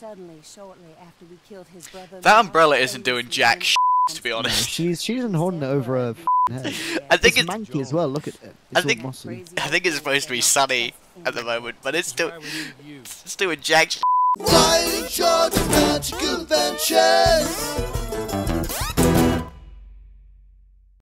suddenly shortly after we killed his brother. That umbrella isn't doing jack shit, to be honest. She's holding it over her head. I think it's manky as well. Look at it. It's all muscly. I think it's supposed to be sunny at the moment, but it's doing jack shit. Why in charge of magic adventures?